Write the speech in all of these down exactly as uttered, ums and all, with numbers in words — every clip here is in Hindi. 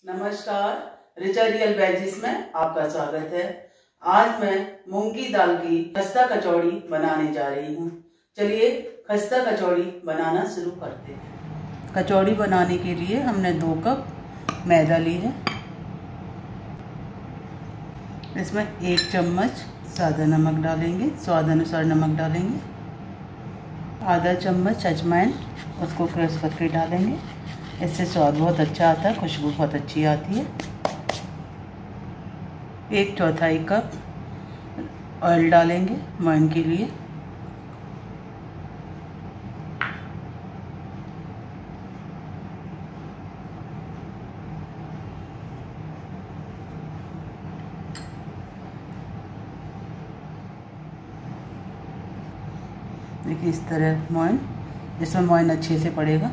नमस्कार, रिचा रियल वेजिस में आपका स्वागत है। आज मैं मूंग की दाल की खस्ता कचौड़ी बनाने जा रही हूँ। चलिए खस्ता कचौड़ी बनाना शुरू करते हैं। कचौड़ी बनाने के लिए हमने दो कप मैदा ली है। इसमें एक चम्मच सादा नमक डालेंगे, स्वाद अनुसार नमक डालेंगे। आधा चम्मच अजवाइन, उसको क्रश करके डालेंगे। इससे स्वाद बहुत अच्छा आता है, खुशबू बहुत अच्छी आती है। एक चौथाई कप ऑयल डालेंगे मोइन के लिए। देखिए इस तरह मोइन, इसमें मोइन अच्छे से पड़ेगा।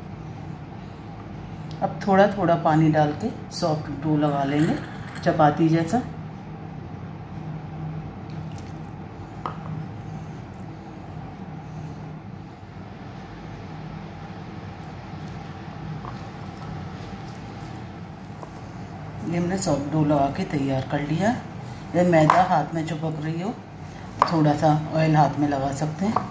अब थोड़ा थोड़ा पानी डाल के सॉफ्ट डो लगा लेंगे, चपाती जैसा। ये हमने सॉफ्ट डो लगा के तैयार कर लिया। ये मैदा हाथ में चिपक रही हो, थोड़ा सा ऑयल हाथ में लगा सकते हैं।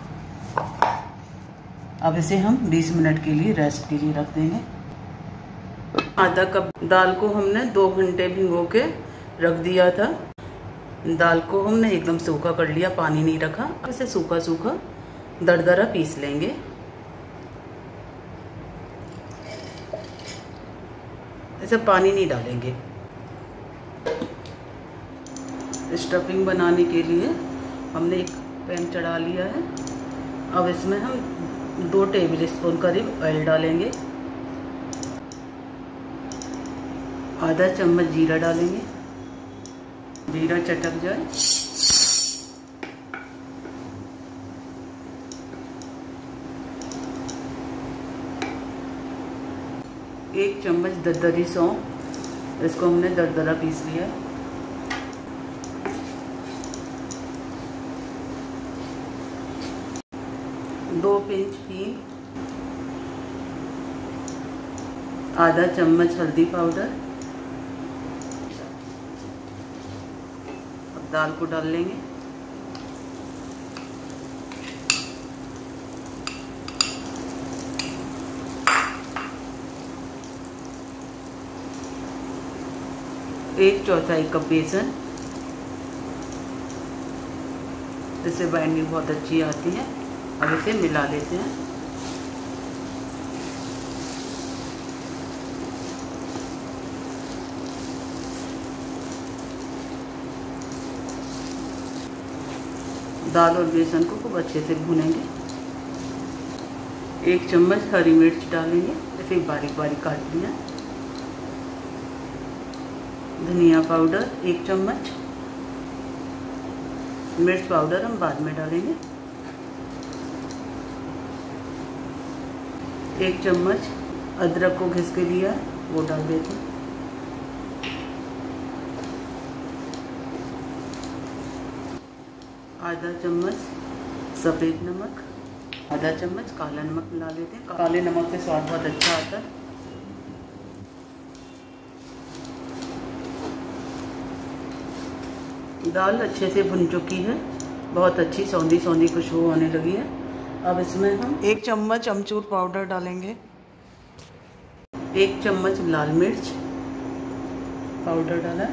अब इसे हम बीस मिनट के लिए रेस्ट के लिए रख देंगे। आधा कप दाल को हमने दो घंटे भिगो के रख दिया था। दाल को हमने एकदम सूखा कर लिया, पानी नहीं रखा। इसे सूखा सूखा दरदरा पीस लेंगे। इसे पानी नहीं डालेंगे। स्टफिंग बनाने के लिए हमने एक पैन चढ़ा लिया है। अब इसमें हम दो टेबल स्पून करीब ऑयल डालेंगे। आधा चम्मच जीरा डालेंगे। जीरा चटक जाए, एक चम्मच दरदरी सौंफ, इसको हमने दरदरा पीस लिया। दो पिंच हींग, आधा चम्मच हल्दी पाउडर। अब दाल को डाल लेंगे। एक चौथाई कप बेसन, इससे बाइंडिंग बहुत अच्छी आती है। अब इसे मिला लेते हैं। दाल और बेसन को खूब अच्छे से भूनेंगे। एक चम्मच हरी मिर्च डालेंगे, इसे बारीक बारीक काट लिया। धनिया पाउडर एक चम्मच, मिर्च पाउडर हम बाद में डालेंगे। एक चम्मच अदरक को घिस के दिया, वो डाल देते हैं। आधा चम्मच सफ़ेद नमक, आधा चम्मच काला नमक मिला लेते हैं। काले नमक से स्वाद बहुत अच्छा आता है। दाल अच्छे से भुन चुकी है, बहुत अच्छी सौंधी सौंधी खुशबू आने लगी है। अब इसमें हम एक चम्मच अमचूर पाउडर डालेंगे। एक चम्मच लाल मिर्च पाउडर डाला,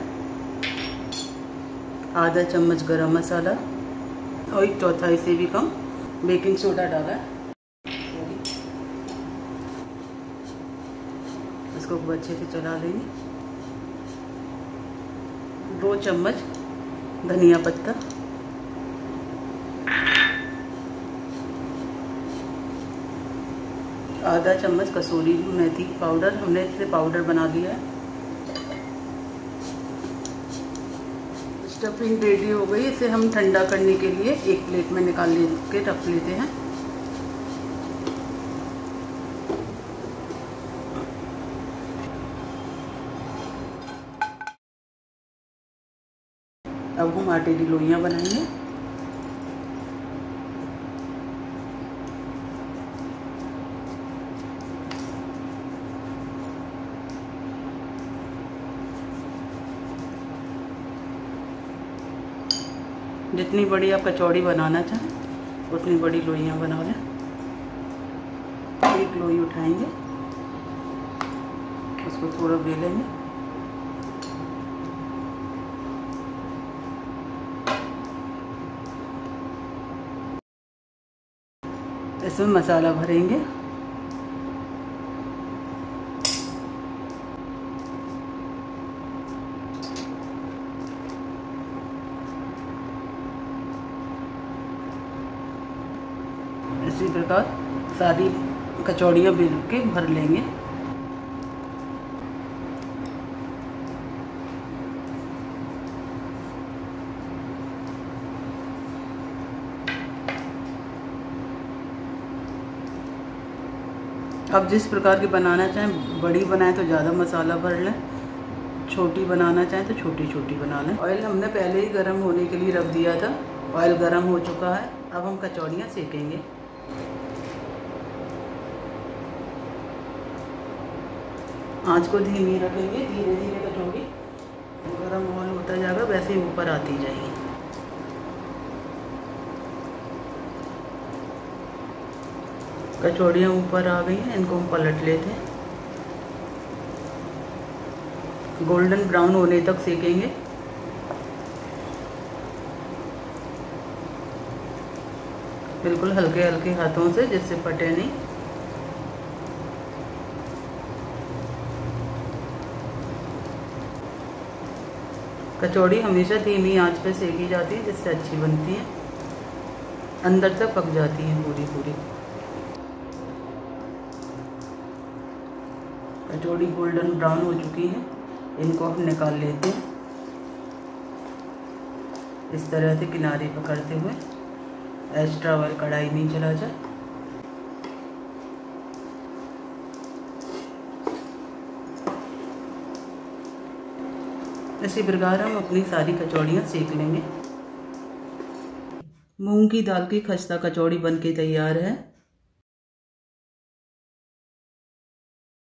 आधा चम्मच गरम मसाला और एक चौथाई से भी कम बेकिंग सोडा डाला। इसको खूब अच्छे से चला लेंगे। दो चम्मच धनिया पत्ता, आधा चम्मच कसूरी मेथी पाउडर, हमने इसे पाउडर बना लिया है। स्टफिंग रेडी हो गई। इसे हम ठंडा करने के लिए एक प्लेट में निकाल के रख लेते हैं। अब हम आटे की लोइयां बनाएंगे। जितनी बड़ी आप कचौड़ी बनाना चाहें उतनी बड़ी लोइयाँ बना लें। एक लोई उठाएंगे, उसको थोड़ा बेलेंगे, इसमें मसाला भरेंगे। इसी प्रकार सारी कचौड़ियाँ बेल के भर लेंगे। अब जिस प्रकार की बनाना चाहें, बड़ी बनाएं तो ज़्यादा मसाला भर लें, छोटी बनाना चाहें तो छोटी छोटी बना लें। ऑयल हमने पहले ही गर्म होने के लिए रख दिया था। ऑयल गर्म हो चुका है। अब हम कचौड़ियाँ सेकेंगे। आंच को धीमी रखेंगे। धीरे धीरे कचौड़ी गर्म ऑयल होता जाएगा, वैसे ही ऊपर आती जाएगी। कचौड़ियाँ ऊपर आ गई हैं, इनको हम पलट लेते हैं। गोल्डन ब्राउन होने तक सेकेंगे। बिल्कुल हल्के हल्के हाथों से, जिससे फटे नहीं। कचौड़ी हमेशा धीमी आंच पे सेकी जाती है, जिससे अच्छी बनती है, अंदर तक पक जाती है पूरी पूरी। कचौड़ी गोल्डन ब्राउन हो चुकी है, इनको हम निकाल लेते हैं। इस तरह से किनारे पकड़ते हुए, एक्स्ट्रा ऑयल कढ़ाई नहीं चला जाए। इसी प्रकार हम अपनी सारी कचौड़ियाँ सेक लेंगे। मूंग की दाल की खस्ता कचौड़ी बनके तैयार है।